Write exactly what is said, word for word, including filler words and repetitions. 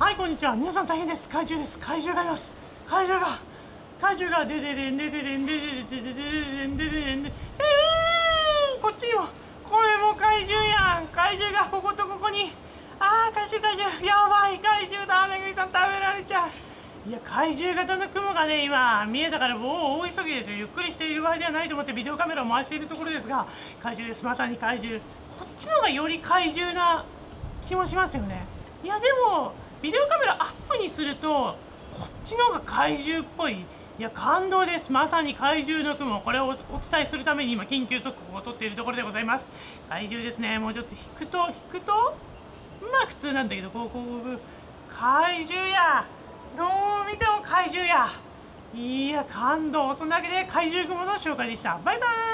はい、こんにちは。皆さん大変です。怪獣です。怪獣がいます。怪獣が、怪獣が、でででんでででんでででででででんでででんで、えー、こっちにも、これも怪獣やん。怪獣がこことここに。あー、怪獣怪獣。やばい、怪獣だ。めぐみさん食べられちゃう。いや、怪獣型の雲がね、今、見えたから、もう大急ぎですよ。ゆっくりしている場合ではないと思ってビデオカメラを回しているところですが、怪獣です。まさに怪獣。こっちの方がより怪獣な気もしますよね。いや、でも、ビデオカメラアップにするとこっちの方が怪獣っぽい。いや、感動です。まさに怪獣の雲。これをお伝えするために今緊急速報を取っているところでございます。怪獣ですね。もうちょっと引くと引くとまあ普通なんだけど、こうこう怪獣や。どう見ても怪獣や。いや、感動。そんなわけで怪獣雲の紹介でした。バイバーイ。